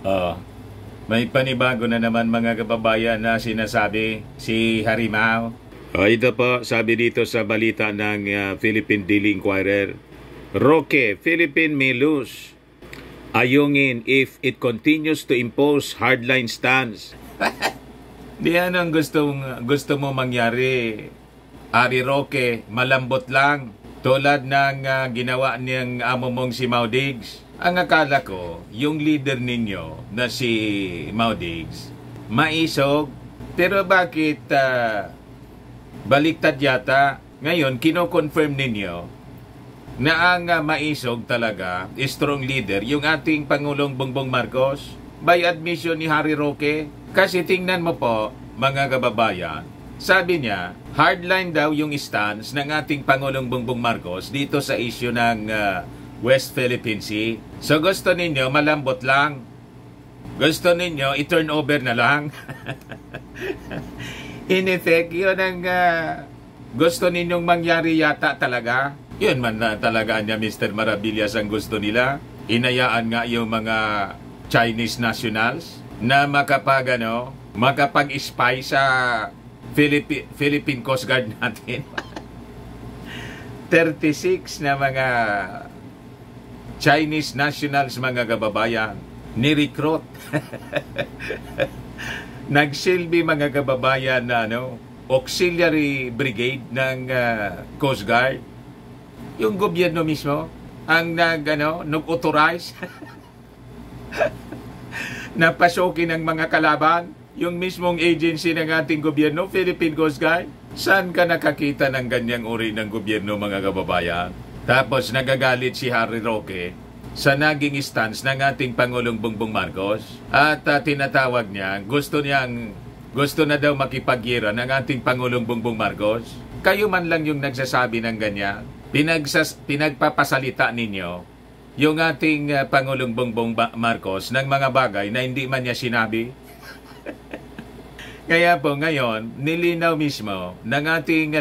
Oh, may panibago na naman mga kababayan na sinasabi si Harimao. Ito po, sabi dito sa balita ng Philippine Daily Inquirer. Roque, Philippine may lose. Ayungin if it continues to impose hardline stance. Di anong gusto mo mangyari? Ari Roque, malambot lang. Tulad ng ginawa niyang amo mong si Maudigs. Ang akala ko, yung leader ninyo na si Maudigs, maisog. Pero bakit baliktad yata? Ngayon, kino-confirm ninyo na ang maisog talaga, strong leader, yung ating Pangulong Bongbong Marcos, by admission ni Harry Roque. Kasi tingnan mo po, mga kababayan, sabi niya, hardline daw yung stance ng ating Pangulong Bongbong Marcos dito sa issue ng West Philippine Sea. So gusto ninyo, malambot lang. Gusto ninyo, i-turn over na lang. In effect, yun ang gusto ninyong mangyari yata talaga. Yun man na talaga niya, Mr. Maravillas, ang gusto nila. Inayaan nga yung mga Chinese nationals na makapag-spy sa Philippine Coast Guard natin. 36 na mga Chinese nationals, mga kababayan, ni-recruit. Nagsilbi, mga kababayan, na auxiliary brigade ng Coast Guard. Yung gobyerno mismo ang nag-authorize na pasukin ng mga kalaban. Yung mismong agency ng ating gobyerno, Philippine Coast Guard. Saan ka nakakita ng ganyang uri ng gobyerno, mga kababayan? Tapos nagagalit si Harry Roque sa naging stance ng ating Pangulong Bongbong Marcos. At tinatawag niya, gusto na daw makipaggira ng ating Pangulong Bongbong Marcos. Kayo man lang yung nagsasabi ng ganyan. Pinagpapasalita ninyo yung ating Pangulong Bongbong Marcos ng mga bagay na hindi man niya sinabi. Kaya po ngayon, nilinaw mismo ng ating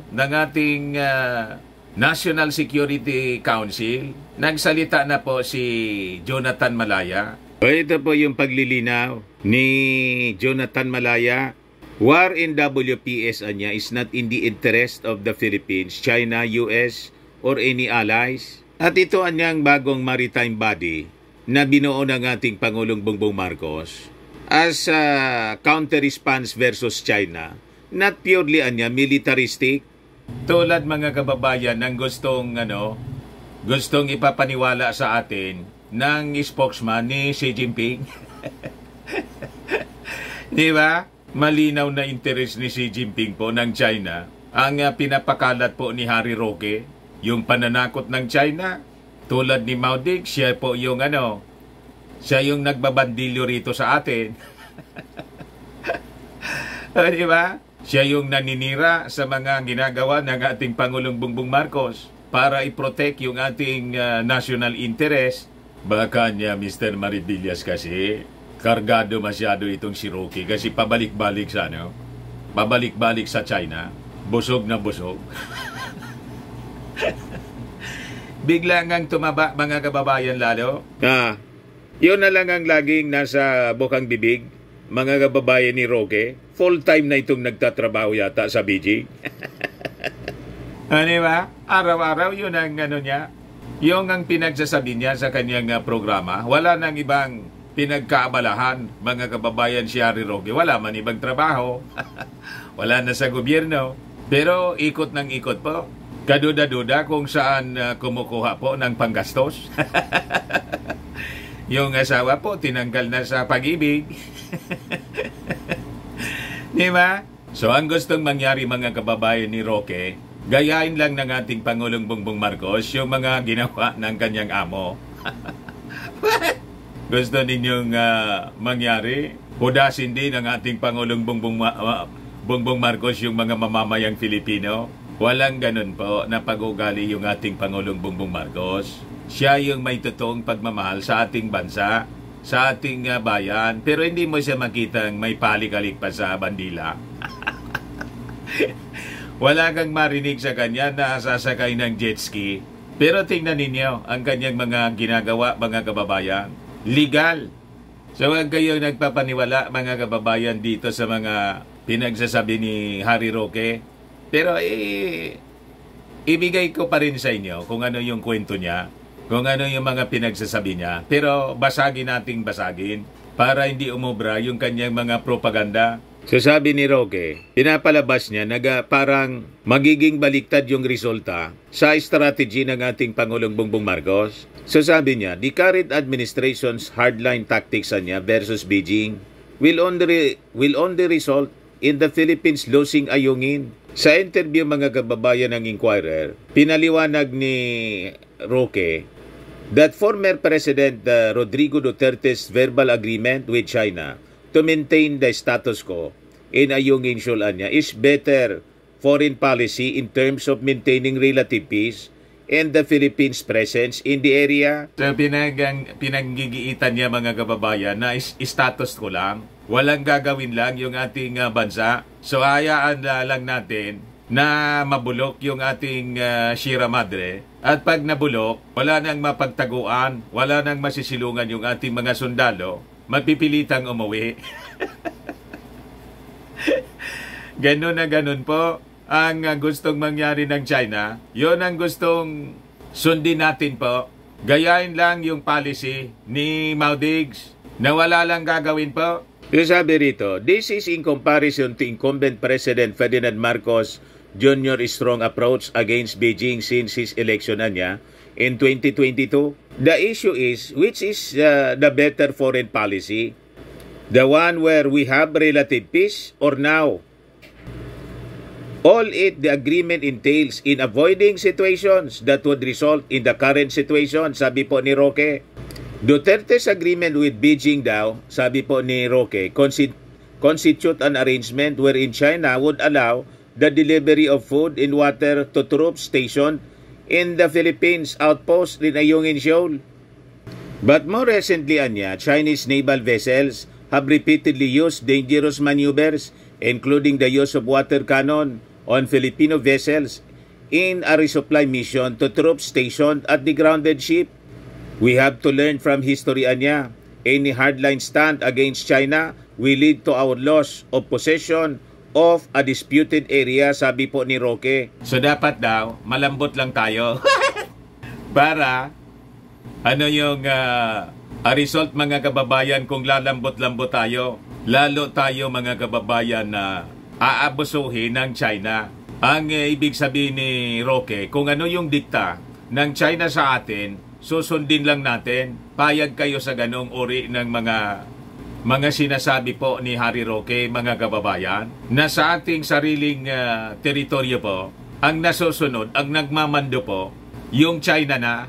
National Security Council, nagsalita na po si Jonathan Malaya. Ito po yung paglilinaw ni Jonathan Malaya. War in WPS anya is not in the interest of the Philippines, China, US, or any allies. At ito anyang bagong maritime body na binuo ng ating Pangulong Bongbong Marcos as a counter-response versus China, not purely anya militaristic. Tulad, mga kababayan, ng gustong ipapaniwala sa atin ng spokesman ni Xi Jinping. Di ba? Malinaw na interes ni Xi Jinping po ng China. Ang pinapakalat po ni Harry Roque, yung pananakot ng China, tulad ni Maudigs, siya po yung siya yung nagbabandilyo rito sa atin. Di ba? Siya yung naninira sa mga ginagawa ng ating Pangulong Bongbong Marcos para i-protect yung ating national interest. Baka niya, Mr. Maravillas, kasi kargado masyado itong si Roque kasi pabalik-balik sa China. Busog na busog. Bigla ngang tumaba, mga kababayan, lalo. Yun na lang ang laging nasa bukang bibig, mga kababayan ni Roque. Full-time na itong nagtatrabaho yata sa Beijing. Ano ba? Araw-araw yun ang niya. Yung ang pinagsasabi niya sa kanyang programa. Wala nang ibang pinagkaabalahan, mga kababayan, si Harry Roque. Wala man ibang trabaho. Wala na sa gobyerno. Pero ikot ng ikot po. Kaduda-duda kung saan kumukuha po ng panggastos. Yung asawa po, tinanggal na sa pag-ibig. Di ba? So ang gustong mangyari, mga kababayan ni Roque, gayahin lang ng ating Pangulong Bongbong Marcos yung mga ginawa ng kanyang amo. Gusto ninyong mangyari? Hudasin din ng ating Pangulong Bongbong Marcos yung mga mamamayang Filipino? Walang ganun po na pag-ugali yung ating Pangulong Bongbong Marcos. Siya yung may totoong pagmamahal sa ating bansa, sa ating bayan. Pero hindi mo siya makitang may palik-alik pa sa bandila. Wala kang marinig sa kanya na sasakay ng jet ski. Pero tingnan ninyo ang kanyang mga ginagawa, mga kababayan. Legal. So huwag kayong nagpapaniwala mga kababayan dito sa mga pinagsasabi ni Harry Roque. Pero ibigay ko pa rin sa inyo kung ano yung kwento niya, kung ano yung mga pinagsasabi niya. Pero basagin nating basagin para hindi umubra yung kanyang mga propaganda. So sabi ni Roque, pinapalabas niya na parang magiging baliktad yung resulta sa strategy ng ating Pangulong Bongbong Marcos. So sabi niya, the current administration's hardline tactics niya versus Beijing will only result in the Philippines losing ayungin. Sa interview mga kababayan ng Inquirer, pinaliwanag ni Roque that former President Rodrigo Duterte's verbal agreement with China to maintain the status quo in Ayungin Shoal niya is better foreign policy in terms of maintaining relative peace and the Philippines' presence in the area. So pinanggigiitan niya mga kababayan na status ko lang. Walang gagawin lang yung ating bansa. So hayaan lang natin na mabulok yung ating Sierra Madre. At pag nabulok, wala nang mapagtaguan, wala nang masisilungan yung ating mga sundalo, mapipilitang umuwi. Ganun na ganun po ang gustong mangyari ng China. Yon ang gustong sundin natin po. Gayahin lang yung policy ni Mao Diggs na wala lang gagawin po. Yung sabi rito, this is in comparison to incumbent President Ferdinand Marcos Jr.'s strong approach against Beijing since his election niya in 2022. The issue is, which is the better foreign policy? The one where we have relative peace or now? All the agreement entails in avoiding situations that would result in the current situation, sabi po ni Roque. Duterte's agreement with Beijing daw, sabi po ni Roque, constitute an arrangement wherein China would allow the delivery of food and water to troops stationed in the Philippines outpost in Ayungin Shoal. But more recently, Chinese naval vessels have repeatedly used dangerous maneuvers, including the use of water cannon on Filipino vessels in a resupply mission to troops stationed at the grounded ship. We have to learn from history niya. Any hardline stand against China will lead to our loss of possession of a disputed area, sabi po ni Roque. So dapat daw, malambot lang tayo. Para, ano yung result mga kababayan kung lalambot-lambot tayo? Lalo tayo mga kababayan na aabusuhin ng China. Ang ibig sabihin ni Roque, kung ano yung dikta ng China sa atin, susundin lang natin. Payag kayo sa ganong uri ng mga sinasabi po ni Harry Roque, mga kababayan, na sa ating sariling teritoryo po, ang nasusunod, ang nagmamando po, yung China na.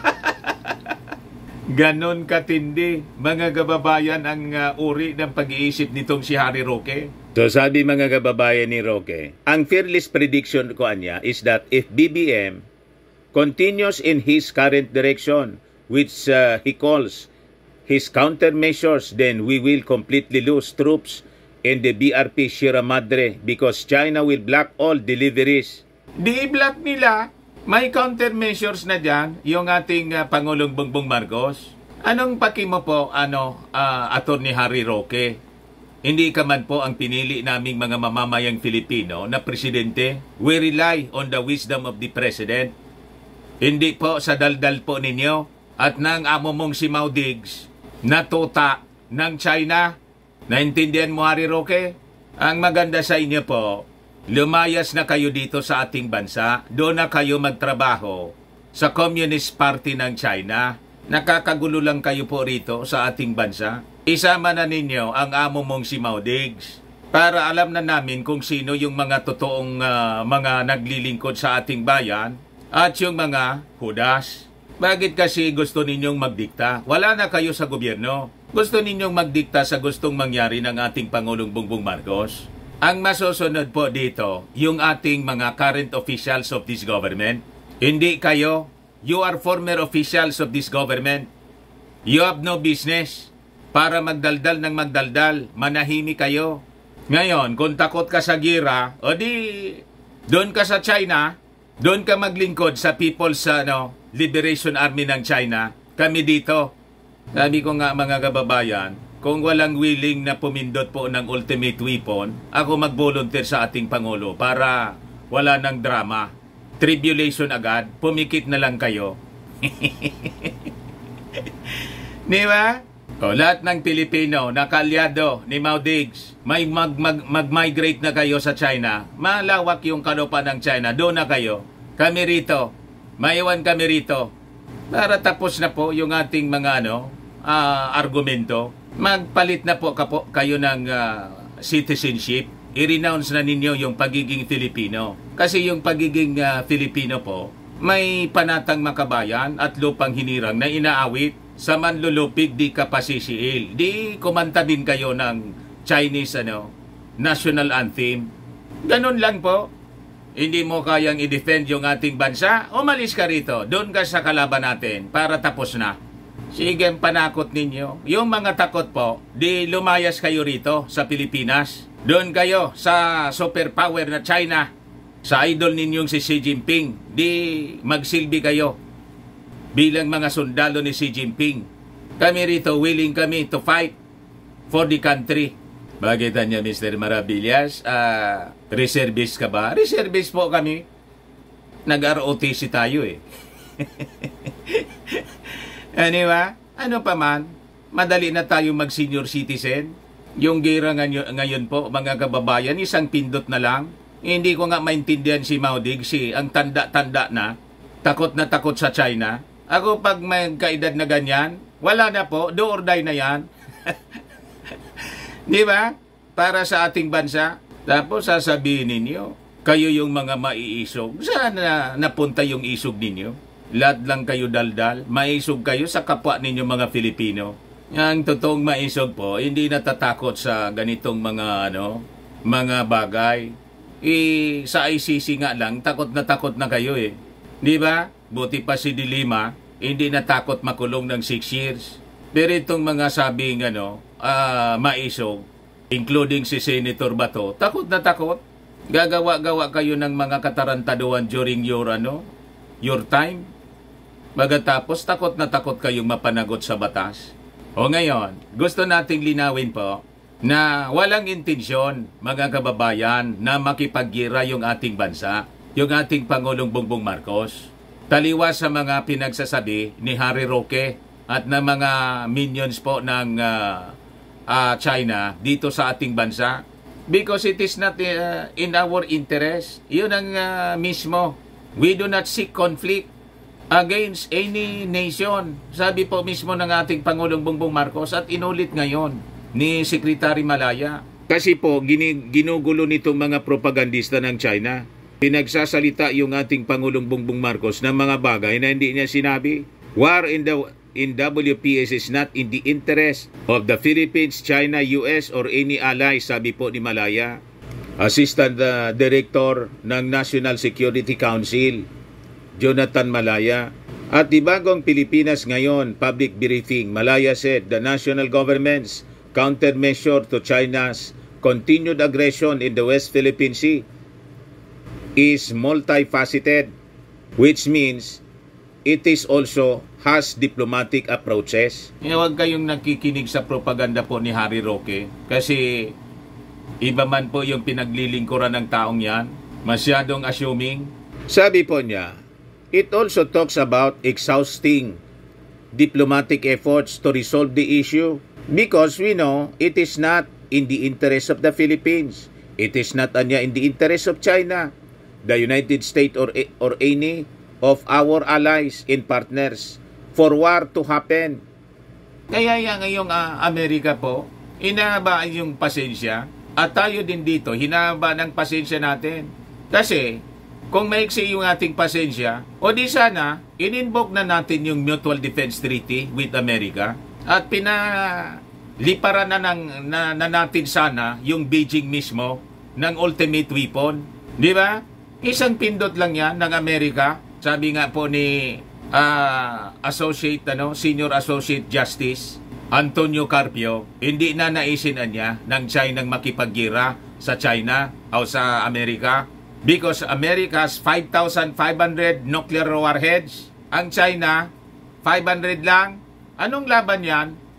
Ganon katindi, mga kababayan, ang uri ng pag-iisip nitong si Harry Roque. So sabi mga kababayan ni Roque, ang fearless prediction ko niya is that if BBM continues in his current direction, which he calls his countermeasures, then we will completely lose troops in the BRP Sierra Madre because China will block all deliveries. Di-block nila. May countermeasures na dyan, yung ating Pangulong Bongbong Marcos. Anong paki mo po, Attorney Harry Roque? Hindi ka man po ang pinili naming mga mamamayang Filipino na presidente. We rely on the wisdom of the President. Hindi po sa daldal po ninyo at ng amo mong si Mao Diggs na tuta ng China. Naintindihan mo, Harry Roque? Ang maganda sa inyo po, lumayas na kayo dito sa ating bansa. Doon na kayo magtrabaho sa Communist Party ng China. Nakakagulo lang kayo po rito sa ating bansa. Isama na ninyo ang amo mong si Mao Diggs para alam na namin kung sino yung mga totoong mga naglilingkod sa ating bayan at yung mga hudas. Bakit kasi gusto ninyong magdikta? Wala na kayo sa gobyerno. Gusto ninyong magdikta sa gustong mangyari ng ating Pangulong Bongbong Marcos. Ang masusunod po dito, yung ating mga current officials of this government. Hindi kayo. You are former officials of this government. You have no business para magdaldal ng magdaldal. Manahimik kayo. Ngayon, kung takot ka sa gira, o di, doon ka sa China, doon ka maglingkod sa People's Liberation Army ng China. Kami dito. Sabi ko nga mga kababayan, kung walang willing na pumindot po ng ultimate weapon, ako mag-volunteer sa ating Pangulo para wala ng drama. Tribulation agad, pumikit na lang kayo. Di ba? O, lahat ng Pilipino na kaalyado ni Mao Diggs, may mag-migrate na kayo sa China. Malawak yung kalupa ng China. Doon na kayo. Kami rito. Maiwan kami rito. Para tapos na po yung ating mga argumento. Magpalit na po kayo ng citizenship. I-renounce na ninyo yung pagiging Filipino. Kasi yung pagiging Filipino po, may panatang makabayan at lupang hinirang na inaawit sa manlulupig di kapasisiil. Di kumanta din kayo ng Chinese national anthem. Ganun lang po. Hindi mo kayang i-defend yung ating bansa, umalis ka rito. Doon ka sa kalaban natin para tapos na. Sige, panakot ninyo. Yung mga takot po, di lumayas kayo rito sa Pilipinas. Doon kayo sa superpower na China. Sa idol ninyong si Xi Jinping. Di magsilbi kayo bilang mga sundalo ni Xi Jinping. Kami rito, willing kami to fight for the country. Bagitan niya, Mr. Maravillas, reservist ka ba? Reservist po kami. Nag-ROTC tayo eh. Anyway, ano pa man, madali na tayo mag-senior citizen. Yung gira ngayon po, mga kababayan, isang pindot na lang. Hindi ko nga maintindihan si Mao Diggs, ang tanda-tanda na takot sa China. Ako pag may kaedad na ganyan, wala na po, do or die na yan. Di ba? Para sa ating bansa. Tapos sasabihin ninyo, kayo yung mga maiisog. Saan napunta yung isog ninyo? Lahat lang kayo daldal. Maisog kayo sa kapwa ninyo mga Filipino. Ang totoong maisog po, hindi natatakot sa ganitong mga mga bagay. Sa ICC nga lang, takot na kayo eh. Di ba? Buti pa si Dilima, hindi natakot makulong ng 6 years. Pero itong mga sabing maisog, including si Senator Bato, takot na takot. Gagawa-gawa kayo ng mga katarantaduhan during your time. Pagkatapos, takot na takot kayong mapanagot sa batas. O ngayon, gusto nating linawin po na walang intensyon, mga kababayan, na makipaggira yung ating bansa, yung ating Pangulong Bongbong Marcos. Taliwas sa mga pinagsasabi ni Harry Roque at ng mga minions po ng China dito sa ating bansa. Because it is not in our interest. Yun ang mismo. We do not seek conflict against any nation. Sabi po mismo ng ating Pangulong Bongbong Marcos at inulit ngayon ni Secretary Malaya. Kasi po, ginugulo nitong mga propagandista ng China. Pinagsasalita yung ating Pangulong Bongbong Marcos ng mga bagay na hindi niya sinabi. War in WPS is not in the interest of the Philippines, China, US, or any ally, sabi po ni Malaya. Assistant Director ng National Security Council, Jonathan Malaya. At di bagong Pilipinas ngayon, public briefing, Malaya said the national government's countermeasure to China's continued aggression in the West Philippine Sea is multifaceted, which means it is also has diplomatic approaches. Huwag kayong nakikinig sa propaganda po ni Harry Roque kasi iba man po yung pinaglilingkuran ng taong yan. Masyadong assuming. Sabi po niya, it also talks about exhausting diplomatic efforts to resolve the issue because we know it is not in the interest of the Philippines. It is not in the interest of China, the United States, or any of our allies and partners for war to happen. Kaya ngayong Amerika po, hinahaba yung pasensya at tayo din dito, hinahaba ng pasensya natin. Kasi kung maiksi yung ating pasensya, o di sana, in-invoke na natin yung Mutual Defense Treaty with America at pinaliparan na natin sana yung Beijing mismo ng ultimate weapon. Di ba? Isang pindot lang yan ng Amerika. Sabi nga po ni Senior Associate Justice Antonio Carpio, hindi na naisin niya ng China makipaggira sa China o sa Amerika. Because America has 5,500 nuclear warheads. Ang China, 500 lang. Anong laban yan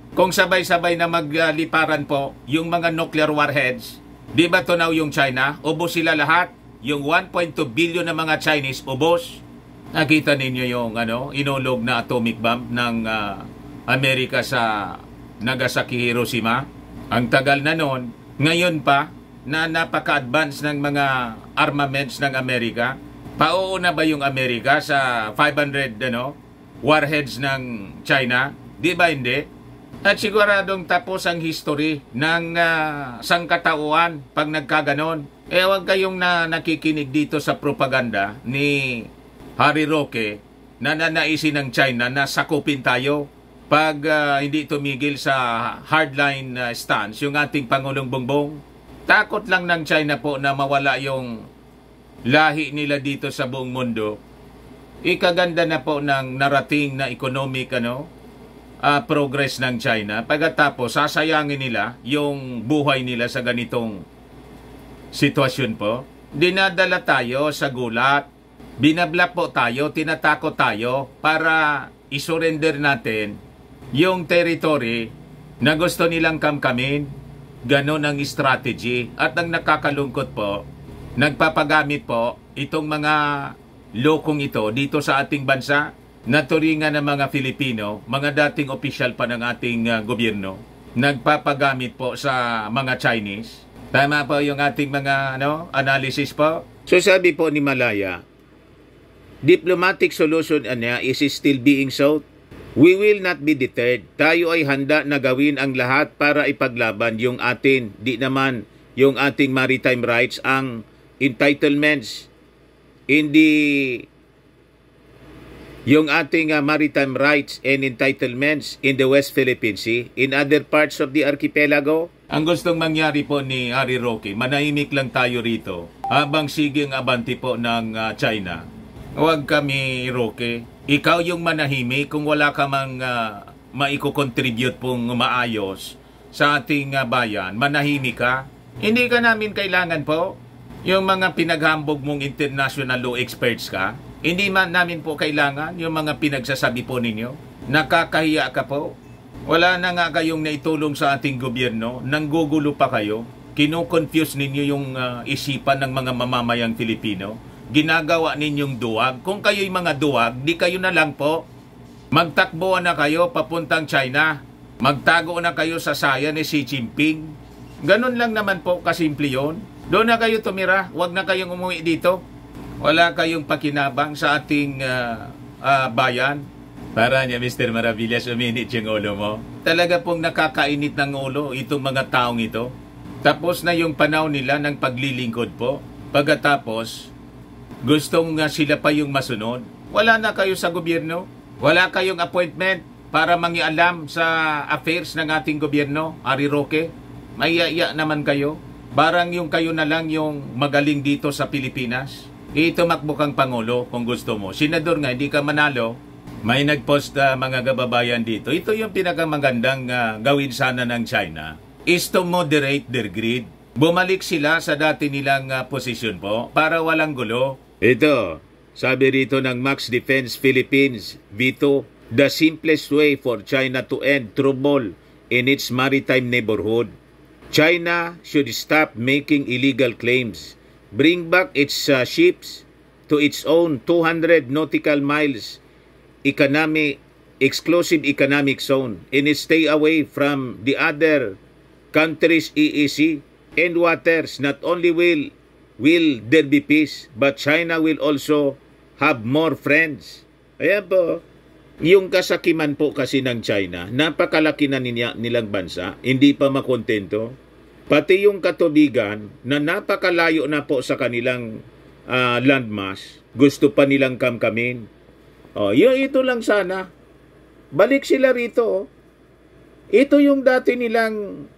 Kung sabay-sabay na magliparan po yung mga nuclear warheads, di ba tunaw yung China? Ubos sila lahat. Yung 1.2 billion na mga Chinese, ubos. Nakita ninyo yung inulog na atomic bomb ng Amerika sa Nagasaki, Hiroshima. Ang tagal na noon. Ngayon pa, na napaka-advance ng mga armaments ng Amerika. Pauuna ba yung Amerika sa 500 warheads ng China? Di ba hindi? At siguradong tapos ang history ng sangkatauhan pag nagkaganon. Huwag kayong nakikinig dito sa propaganda ni Harry Roque na nanaisin ng China na sakupin tayo pag hindi tumigil sa hardline stance yung ating Pangulong Bongbong. Takot lang ng China po na mawala yung lahi nila dito sa buong mundo. Ikaganda na po ng narating na economic progress ng China. Pagkatapos, sasayangin nila yung buhay nila sa ganitong sitwasyon po. Dinadala tayo sa gulat. Binabla po tayo, tinatakot tayo para isurrender natin yung territory na gusto nilang kamkamin. Ganon ang strategy. At ang nakakalungkot po, nagpapagamit po itong mga lokong ito dito sa ating bansa. Naturingan ng mga Filipino, mga dating opisyal pa ng ating gobyerno, nagpapagamit po sa mga Chinese. Tama po yung ating mga analysis po. So sabi po ni Malaya, diplomatic solution is still being sought. We will not be deterred. Tayo ay handa na gawin ang lahat para ipaglaban yung atin, di naman yung ating maritime rights, ang entitlements, yung ating maritime rights and entitlements in the West Philippine Sea, in other parts of the archipelago. Ang gustong mangyari po ni Harry Roque, manahimik lang tayo rito habang siging abanti po ng China. Huwag kami, Roque. Ikaw yung manahimik kung wala ka mang maiko-contribute pong maayos sa ating bayan. Manahimik ka. Hindi ka namin kailangan po. Yung mga pinaghambog mong international law experts ka, hindi man namin po kailangan yung mga pinagsasabi po ninyo. Nakakahiya ka po. Wala na nga kayong naitulong sa ating gobyerno. Nanggugulo pa kayo. Kino-confuse ninyo yung isipan ng mga mamamayang Filipino. Ginagawa ninyong duwag. Kung kayo'y mga duwag, di kayo na lang po. Magtakbo na kayo papuntang China. Magtago na kayo sa saya ni Xi Jinping. Ganun lang naman po kasimple yun. Doon na kayo tumira. Huwag na kayong umuwi dito. Wala kayong pakinabang sa ating bayan. Para niya, Mr. Maravillas, uminit yung ulo mo. Talaga pong nakakainit ng ulo itong mga taong ito. Tapos na yung panahon nila ng paglilingkod po. Pagkatapos, gustong sila pa yung masunod. Wala na kayo sa gobyerno. Wala kayong appointment para mangialam sa affairs ng ating gobyerno. Harry Roque, maiya naman kayo. Barang yung kayo na lang yung magaling dito sa Pilipinas. Itumakbo kang Pangulo kung gusto mo. Senador nga, hindi ka manalo. May nagpost mga kababayan dito. Ito yung pinakamagandang gawin sana ng China is to moderate their greed. Bumalik sila sa dati nilang posisyon po para walang gulo. Ito, sabi rito ng Max Defense Philippines, Vito, the simplest way for China to end trouble in its maritime neighborhood. China should stop making illegal claims. Bring back its ships to its own 200 nautical miles exclusive economic zone and stay away from the other countries' EEZ and waters. Not only will there be peace, but China will also have more friends. Ayan po. Yung kasakiman po kasi ng China, napakalaki na nilang bansa, hindi pa makontento. Pati yung katubigan na napakalayo na po sa kanilang landmass, gusto pa nilang kamkamin. Ito lang sana. Balik sila rito. Ito yung dati nilang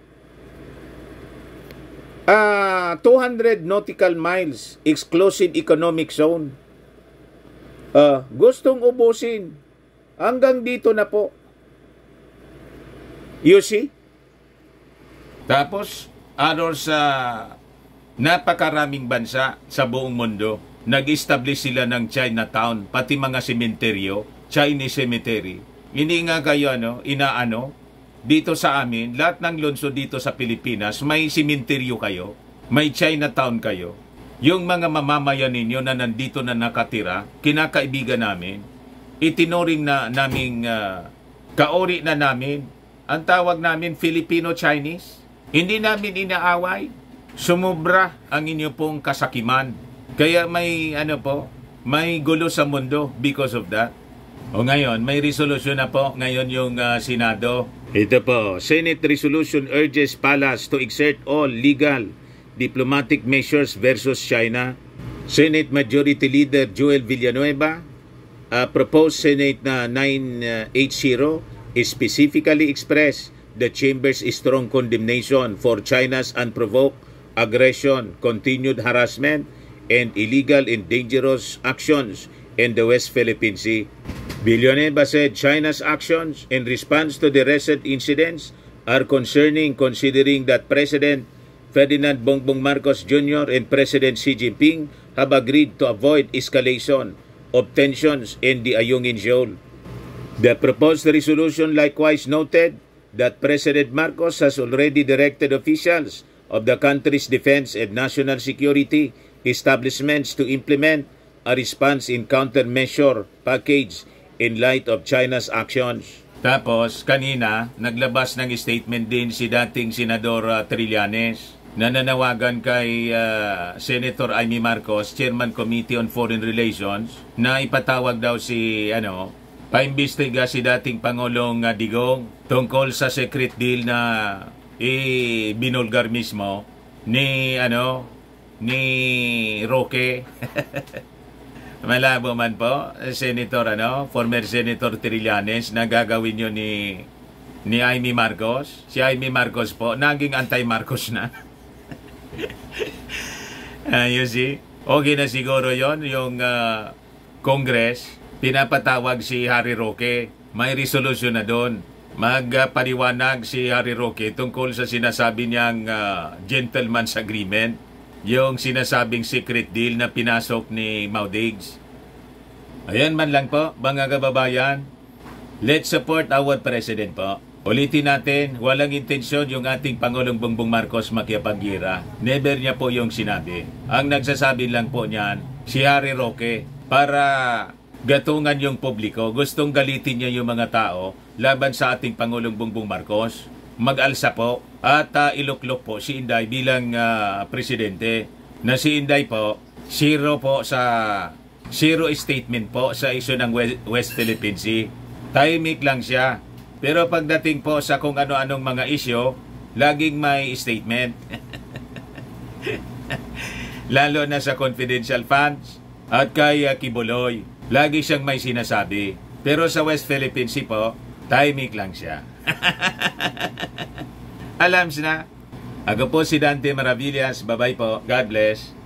200 nautical miles exclusive economic zone. Gustong ubusin. Hanggang dito na po. You see? Tapos, sa napakaraming bansa sa buong mundo, nag-establish sila ng Chinatown, pati mga sementeryo, Chinese cemetery. Hindi nga kayo, dito sa amin, lahat ng lungsod dito sa Pilipinas, may simenteryo kayo, may Chinatown kayo. Yung mga mamamayan ninyo na nandito na nakatira, kinakaibigan namin, itinuring na naming kaori na namin, ang tawag namin Filipino-Chinese. Hindi namin inaaway. Sumubra ang inyo pong kasakiman. Kaya may may gulo sa mundo because of that. O ngayon, may resolution na po ngayon yung Senado. Ito po, Senate resolution urges Palace to exert all legal diplomatic measures versus China. Senate Majority Leader Joel Villanueva proposed Senate na 980 specifically expressed the Chamber's strong condemnation for China's unprovoked aggression, continued harassment, and illegal and dangerous actions in the West Philippine Sea. Villanueva said China's actions in response to the recent incidents are concerning, considering that President Ferdinand Bongbong Marcos Jr. and President Xi Jinping have agreed to avoid escalation of tensions in the Ayungin Shoal. The proposed resolution likewise noted that President Marcos has already directed officials of the country's defense and national security establishments to implement a response in countermeasure package in light of China's actions. Tapos, kanina, naglabas ng statement din si dating Senador Trillanes na nanawagan kay Senator Amy Marcos, Chairman Committee on Foreign Relations, na ipatawag daw si, paimbestiga si dating Pangulong Digong tungkol sa secret deal na binulgar mismo ni, ni Roque. Malabo man po, Senator, former Senator Trillanes, na gagawin yun ni Amy Marcos. Si Amy Marcos po, naging anti-Marcos na. You see? Okay na siguro yon yung Congress, pinapatawag si Harry Roque. May resolution na doon. Magpaliwanag si Harry Roque tungkol sa sinasabi niyang gentleman's agreement, yung sinasabing secret deal na pinasok ni Maudigs. Ayan man lang po, mga kababayan. Let's support our President po. Ulitin natin, walang intensyon yung ating Pangulong Bongbong Marcos makiapagira. Never niya po yung sinabi. Ang nagsasabi lang po niyan, si Harry Roque, para gatungan yung publiko. Gustong galitin niya yung mga tao laban sa ating Pangulong Bongbong Marcos. Mag-alsa po at iluklok po si Inday bilang presidente. Na si Inday po, zero statement po sa issue ng West Philippine Sea. Tahimik lang siya. Pero pagdating po sa kung ano-anong mga issue, laging may statement. Lalo na sa confidential funds at kay Kibuloy. Lagi siyang may sinasabi. Pero sa West Philippine Sea po, tahimik lang siya. Alam na. Ako po si Dante Maravillas. Bye-bye po. God bless.